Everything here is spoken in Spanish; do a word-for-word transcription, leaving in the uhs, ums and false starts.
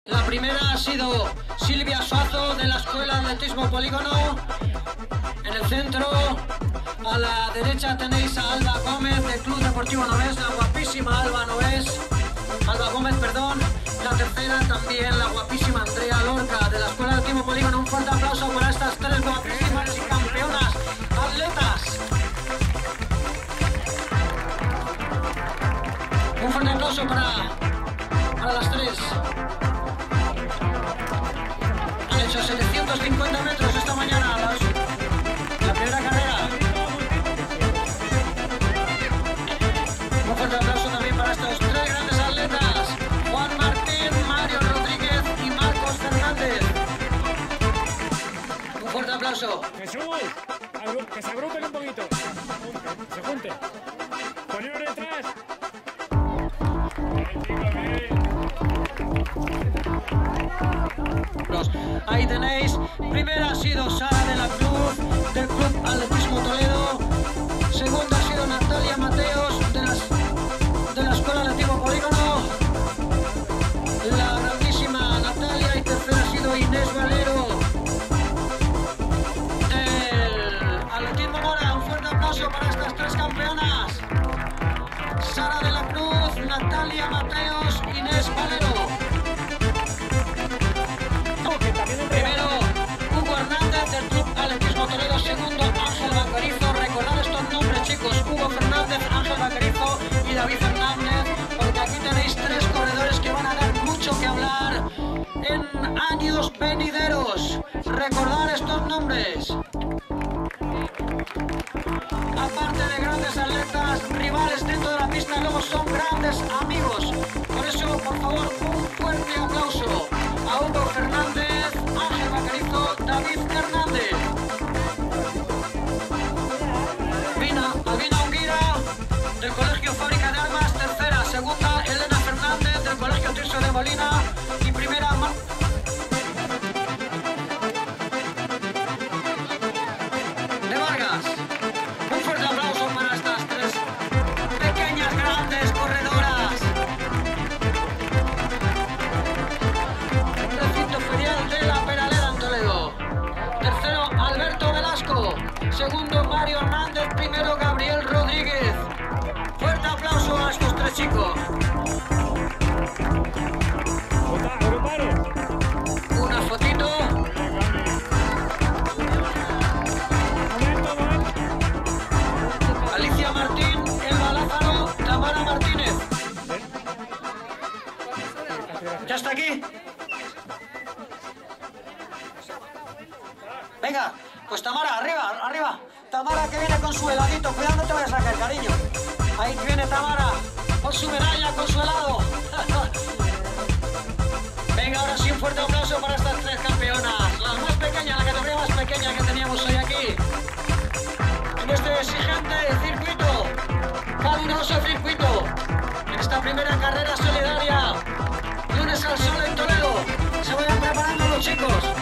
La primera ha sido Silvia Suazo de la Escuela de Atletismo Polígono. En el centro, a la derecha tenéis a Alba Gómez del Club Deportivo Novés, la guapísima Alba Novés, Alba Gómez, perdón. La tercera también la guapísima Andrea Lorca de la Escuela de Atletismo Polígono. Un fuerte aplauso para estas tres guapísimas y campeonas atletas. Un fuerte aplauso para, para las tres. Han hecho setecientos cincuenta metros esta mañana, las, la primera carrera. Un fuerte aplauso también para estos tres grandes atletas: Juan Martín, Mario Rodríguez y Marcos Fernández. Un fuerte aplauso. Jesús, que se agrupen un poquito. Se junten. Poneros detrás. Ahí tenéis, primera ha sido Sara de la Cruz del Club Atletismo Toledo, segunda ha sido Natalia Mateos de, las, de la Escuela de Atletismo Polígono, la grandísima Natalia, y tercera ha sido Inés Valero del Atletismo Mora. Un fuerte aplauso para estas tres campeonas: Sara de la Cruz, Natalia Mateos, Inés Valero. Primero, Hugo Hernández del Club Atletismo Toledo. Segundo, Ángel Vaquerizo. Recordad estos nombres, chicos: Hugo Fernández, Ángel Vaquerizo y David Fernández, porque aquí tenéis tres corredores que van a dar mucho que hablar en años venideros. Recordad estos nombres. Aparte de grandes atletas, rivales dentro de la pista, luego son grandes amigos. Por eso, por favor, un fuerte aplauso a Hugo Fernández, Ángel Vaquerizo, David Hernández. Vina, Albina Unguira del Colegio Fábrica de Armas, tercera. Segunda, Elena Fernández del Colegio Tirso de Molina. Y primera, Mar de Vargas. Un fuerte aplauso para estas tres pequeñas, grandes corredoras. Recinto ferial de la Peraleda en Toledo. Tercero, Alberto Velasco. Segundo, Mario Hernández. Primero, Gabriel Rodríguez. Fuerte aplauso a estos tres chicos. Una fotito. Alicia Martín, Elba Lázaro, Tamara Martínez. ¿Ya está aquí? Venga, pues Tamara, arriba, arriba. Tamara, que viene con su heladito. Cuidado, no te vayas a caer, cariño. Ahí viene Tamara con su medalla, con su helado. Venga, ahora sí, un fuerte aplauso para estas tres campeonas. La más pequeña, la categoría más pequeña que teníamos hoy aquí en este exigente circuito, fabuloso circuito, en esta primera carrera solidaria, lunes al sol en Toledo. Se vayan preparando los chicos.